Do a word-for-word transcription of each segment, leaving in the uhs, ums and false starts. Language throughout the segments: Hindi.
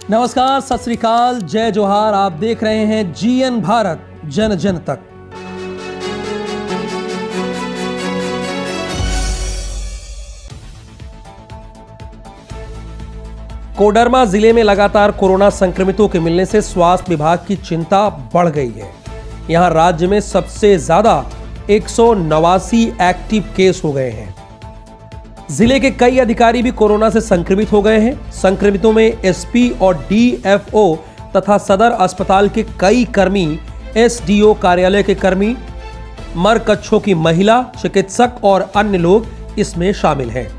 नमस्कार, सत श्री अकाल, जय जोहार। आप देख रहे हैं जीएन भारत, जन जन तक। कोडरमा जिले में लगातार कोरोना संक्रमितों के मिलने से स्वास्थ्य विभाग की चिंता बढ़ गई है। यहां राज्य में सबसे ज्यादा एक सौ नवासी एक्टिव केस हो गए हैं। जिले के कई अधिकारी भी कोरोना से संक्रमित हो गए हैं। संक्रमितों में एसपी और डीएफओ तथा सदर अस्पताल के कई कर्मी, एसडीओ कार्यालय के कर्मी, मरकच्छों की महिला चिकित्सक और अन्य लोग इसमें शामिल हैं।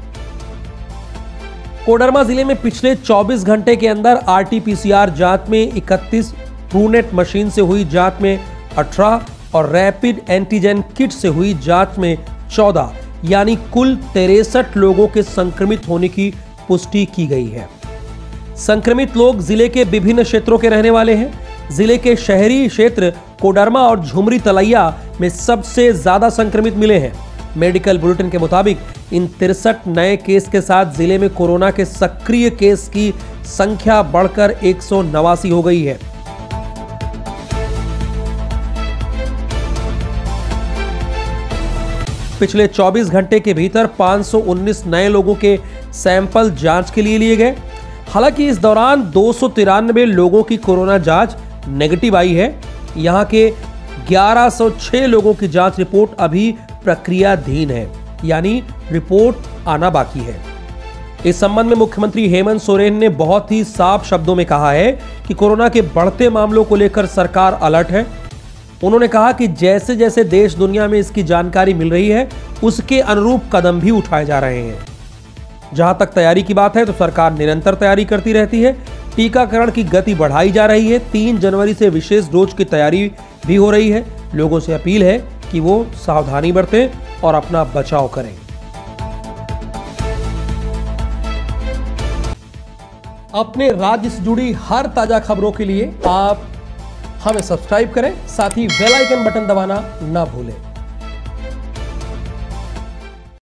कोडरमा जिले में पिछले चौबीस घंटे के अंदर आरटीपीसीआर जांच में इकतीस, ट्रूनेट मशीन से हुई जांच में अठारह और रैपिड एंटीजन किट से हुई जांच में चौदह, यानी कुल तिरसठ लोगों के संक्रमित होने की पुष्टि की गई है। संक्रमित लोग जिले के विभिन्न क्षेत्रों के रहने वाले हैं। जिले के शहरी क्षेत्र कोडरमा और झुमरी तलैया में सबसे ज्यादा संक्रमित मिले हैं। मेडिकल बुलेटिन के मुताबिक इन तिरसठ नए केस के साथ जिले में कोरोना के सक्रिय केस की संख्या बढ़कर एक सौ नवासी हो गई है। पिछले चौबीस घंटे के भीतर पाँच सौ उन्नीस नए लोगों के सैंपल जांच के लिए लिए गए। हालांकि इस दौरान दो सौ तिरानवे लोगों की कोरोना जांच नेगेटिव आई है। यहां के ग्यारह सौ छह लोगों की जांच रिपोर्ट अभी प्रक्रियाधीन है, यानी रिपोर्ट आना बाकी है। इस संबंध में मुख्यमंत्री हेमंत सोरेन ने बहुत ही साफ शब्दों में कहा है कि कोरोना के बढ़ते मामलों को लेकर सरकार अलर्ट है। उन्होंने कहा कि जैसे जैसे देश दुनिया में इसकी जानकारी मिल रही है, उसके अनुरूप कदम भी उठाए जा रहे हैं। जहां तक तैयारी की बात है तो सरकार निरंतर तैयारी करती रहती है। टीकाकरण की गति बढ़ाई जा रही है। तीन जनवरी से विशेष डोज की तैयारी भी हो रही है। लोगों से अपील है कि वो सावधानी बरतें और अपना बचाव करें। अपने राज्य से जुड़ी हर ताजा खबरों के लिए आप हमें सब्सक्राइब करें, साथ ही बेल आइकन बटन दबाना ना भूलें।